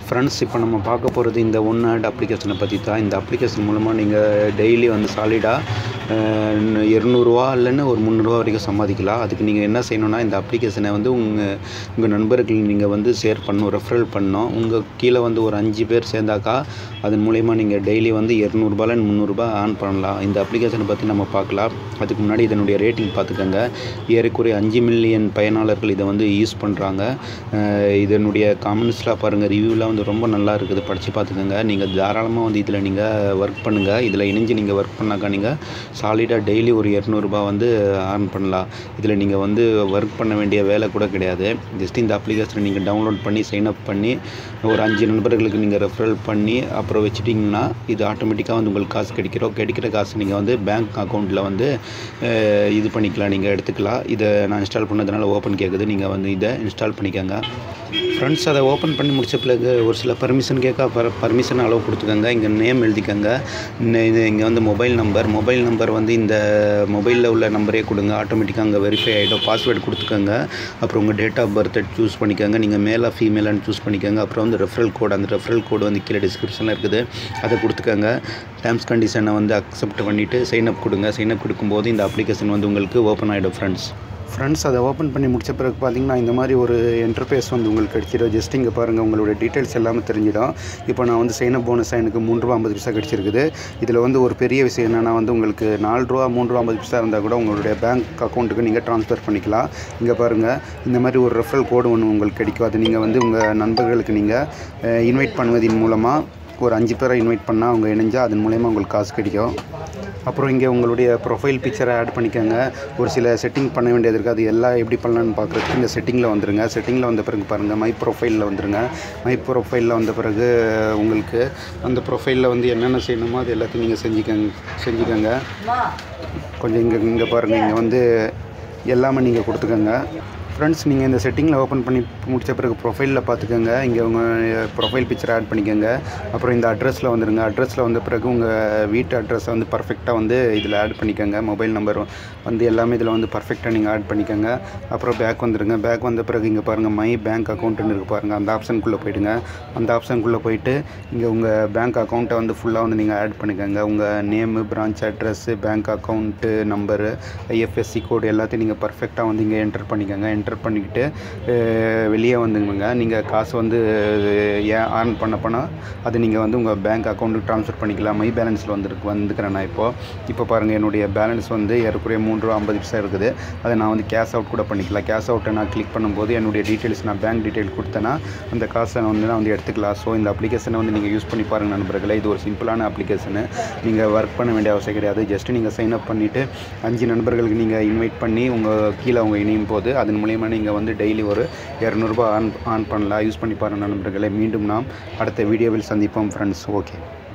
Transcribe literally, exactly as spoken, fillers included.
Friends, இப்போ நம்ம பார்க்க போகிறது இந்த ஒன் ஆட் அப்ளிகேஷனை பற்றி தான். இந்த அப்ளிகேஷன் மூலமாக நீங்கள் டெய்லி வந்து சாலிடாக இருநூறுவா இல்லைன்னு ஒரு முந்நூறுரூவா வரைக்கும் சம்பாதிக்கலாம். அதுக்கு நீங்கள் என்ன செய்யணுன்னா, இந்த அப்ளிகேஷனை வந்து உங்கள் உங்கள் நண்பர்கள் நீங்கள் வந்து ஷேர் பண்ணணும், ரெஃபரல் பண்ணணும். உங்கள் கீழே வந்து ஒரு அஞ்சு பேர் சேர்ந்தாக்கா அதன் மூலயமா நீங்கள் டெய்லி வந்து இரநூறுபாலேருந்து முந்நூறுரூபா ஆன் பண்ணலாம். இந்த அப்ளிகேஷனை பற்றி நம்ம பார்க்கலாம். அதுக்கு முன்னாடி இதனுடைய ரேட்டிங் பார்த்துக்கோங்க. ஏறக்குறைய அஞ்சு மில்லியன் பயனாளர்கள் இதை வந்து யூஸ் பண்ணுறாங்க. இதனுடைய காமெண்ட்ஸ்லாம் பாருங்கள், ரிவ்யூலாம் வந்து ரொம்ப நல்லா இருக்குது, படித்து பார்த்துக்கோங்க. நீங்கள் தாராளமாக வந்து இதில் நீங்கள் ஒர்க் பண்ணுங்கள். இதில் இணைஞ்சு நீங்கள் ஒர்க் பண்ணாக்கா நீங்கள் சாலிடாக டெய்லி ஒரு இரநூறுபா வந்து ஆன் பண்ணலாம். இதில் நீங்கள் வந்து ஒர்க் பண்ண வேண்டிய வேலை கூட கிடையாது. ஜஸ்ட் இந்த அப்ளிகேஷனை நீங்கள் டவுன்லோட் பண்ணி சைன்அப் பண்ணி ஒரு அஞ்சு நண்பர்களுக்கு நீங்கள் ரெஃபரல் பண்ணி அப்புறம் வச்சுட்டிங்கன்னா இது ஆட்டோமேட்டிக்காக வந்து உங்களுக்கு காசு கிடைக்கிறோம். கிடைக்கிற காசு நீங்கள் வந்து பேங்க் அக்கௌண்ட்டில் வந்து இது பண்ணிக்கலாம், நீங்கள் எடுத்துக்கலாம். இதை நான் இன்ஸ்டால் பண்ணதுனால ஓப்பன் கேட்குது, நீங்கள் வந்து இதை இன்ஸ்டால் பண்ணிக்கோங்க. ஃப்ரெண்ட்ஸ், அதை ஓப்பன் பண்ணி முடிச்ச பிறகு ஒரு சில பர்மிஷன் கேட்க பர் பர்மிஷன் அளவு கொடுத்துக்கோங்க. இங்கே நேம் எழுதிக்கோங்க. இது இங்கே வந்து மொபைல் நம்பர் மொபைல் நம்பர் வந்து இந்த மொபைலில் உள்ள நம்பரே கொடுங்க. ஆட்டோமேட்டிக்காக அங்கே வெரிஃபை ஆகிடும். பாஸ்வேர்டு கொடுத்துக்கோங்க. அப்புறம் உங்கள் டேட் ஆஃப் பர்த்தை சூஸ் பண்ணிக்கோங்க. நீங்கள் மேலாக ஃபீமேலான்னு சூஸ் பண்ணிக்கோங்க. அப்புறம் வந்து ரெஃபரல் கோட், அந்த ரெஃபரல் கோடு வந்து கீழே டிஸ்கிரிப்ஷனில் இருக்குது, அதை கொடுத்துக்கோங்க. டேர்ம்ஸ் கண்டிஷனை வந்து அக்செப்ட் பண்ணிவிட்டு சைன்அப் கொடுங்க. சைன்அப் கொடுக்கும்போது இந்த அப்ளிகேஷன் வந்து உங்களுக்கு ஓப்பன் ஆகிடும். ஃப்ரெண்ட்ஸ் ஃப்ரெண்ட்ஸ் அதை ஓப்பன் பண்ணி முடிச்ச பிறகு பார்த்திங்கன்னா இந்த மாதிரி ஒரு இன்டர்ஃபேஸ் வந்து உங்களுக்கு கிடச்சிடும். ஜஸ்ட் இங்கே பாருங்கள், உங்களோட டீட்டெயில்ஸ் எல்லாமே தெரிஞ்சிடும். இப்போ நான் வந்து சைனப் போனஸாக எனக்கு மூணு ரூபா ஐம்பது பைசா கிடச்சிருக்குது. இதில் வந்து ஒரு பெரிய விஷயம் என்னென்னா வந்து உங்களுக்கு நாலு ரூபா மூணு ரூபா ஐம்பது பைசா இருந்தால் கூட உங்களுடைய பேங்க் அக்கௌண்ட்டுக்கு நீங்கள் ட்ரான்ஸ்ஃபர் பண்ணிக்கலாம். இங்கே பாருங்கள், இந்த மாதிரி ஒரு ரெஃபரல் கோடு ஒன்று உங்களுக்கு கிடைக்கும். அது நீங்கள் வந்து உங்கள் நண்பர்களுக்கு நீங்கள் இன்வைட் பண்ணுவதன் மூலமாக ஒரு அஞ்சு பேரை இன்வைட் பண்ணால் அவங்க இணைஞ்சால் அதன் மூலயமா உங்களுக்கு காசு கிடைக்கும். அப்புறம் இங்கே உங்களுடைய ப்ரொஃபைல் பிக்சரை ஆட் பண்ணிக்கோங்க. ஒரு சில செட்டிங் பண்ண வேண்டியது இருக்குது. அது எல்லாம் எப்படி பண்ணலான்னு பார்க்குறதுக்கு இந்த செட்டிங்கில் வந்துடுங்க. செட்டிங்கில் வந்த பிறகு பாருங்கள், மை ப்ரொஃபைலில் வந்துடுங்க. மை ப்ரொஃபைலில் வந்த பிறகு உங்களுக்கு அந்த ப்ரொஃபைலில் வந்து என்னென்ன செய்யணுமோ அது எல்லாத்தையும் நீங்கள் செஞ்சுக்கங்க செஞ்சுக்கோங்க கொஞ்சம் இங்கே இங்கே பாருங்கள், இங்கே வந்து எல்லாமே நீங்கள் கொடுத்துக்கோங்க. ஃப்ரெண்ட்ஸ், நீங்கள் இந்த செட்டிங்கில் ஓப்பன் பண்ணி முடித்த பிறகு ப்ரொஃபைலில் பார்த்துக்கோங்க. இங்கே உங்கள் ப்ரொஃபைல் பிக்சரை ஆட் பண்ணிக்கோங்க. அப்புறம் இந்த அட்ரஸில் வந்துடுங்க. அட்ரஸில் வந்த பிறகு உங்கள் வீட்டு அட்ரஸை வந்து பர்ஃபெக்டாக வந்து இதில் ஆட் பண்ணிக்கோங்க. மொபைல் நம்பர் வந்து எல்லாமே இதில் வந்து பர்ஃபெக்டாக நீங்கள் ஆட் பண்ணிக்கோங்க. அப்புறம் பேக் வந்துடுங்க. பேக் வந்த பிறகு இங்கே பாருங்கள், மை பேங்க் அக்கௌண்ட்டுன்னு இருக்குது பாருங்கள், அந்த ஆப்ஷனுக்குள்ளே போய்டுங்க. அந்த ஆப்ஷனுக்குள்ளே போயிட்டு இங்கே உங்கள் பேங்க் அக்கௌண்ட்டை வந்து ஃபுல்லாக வந்து நீங்கள் ஆட் பண்ணிக்கோங்க. உங்கள் name, branch address, bank account number, IFSC code எல்லாத்தையும் நீங்கள் பர்ஃபெக்டாக வந்து இங்கே என்டர் பண்ணிக்கோங்க. என்டர் பண்ணிக்கிட்டு வெளியே வந்துங்க. நீங்கள் காசு வந்து ஏன் ஆன் பண்ண போனால் அது நீங்கள் வந்து உங்கள் பேங்க் அக்கௌண்ட்டுக்கு ட்ரான்ஸ்ஃபர் பண்ணிக்கலாம். மை பேலன்ஸில் வந்துருக்கு வந்துக்கிறேன் நான் இப்போது இப்போ பாருங்கள், என்னுடைய பேலன்ஸ் வந்து ஏறக்குறைய மூணு ரூபா ஐம்பது பைசா இருக்குது. அதை நான் வந்து கேஷ் அவுட் கூட பண்ணிக்கலாம். கேஷ் அவுட்டை நான் கிளிக் பண்ணும்போது என்னுடைய டீட்டெயில்ஸ், நான் பேங்க் டீட்டெயில் கொடுத்தேன்னா அந்த காசை வந்து நான் வந்து எடுத்துக்கலாம். ஸோ இந்த அப்ளிகேஷனை வந்து நீங்கள் யூஸ் பண்ணி பாருங்கள் நண்பர்களே. இது ஒரு சிம்பிளான அப்ளிகேஷனு. நீங்கள் ஒர்க் பண்ண வேண்டிய அவசியம் கிடையாது. ஜஸ்ட்டு நீங்கள் சைன் அப் பண்ணிவிட்டு அஞ்சு நண்பர்களுக்கு நீங்கள் இன்வைட் பண்ணி உங்கள் கீழே அவங்க இணையும் போது அதன் மூலியமாக நீங்கள் வந்து டெய்லி ஒரு இரநூறுபா ஆன் ஆன் பண்ணலாம். யூஸ் பண்ணி பாருங்கள் நண்பர்களே. மீண்டும் நாம் அடுத்த வீடியோவில் சந்திப்போம் ஃப்ரெண்ட்ஸ். ஓகே.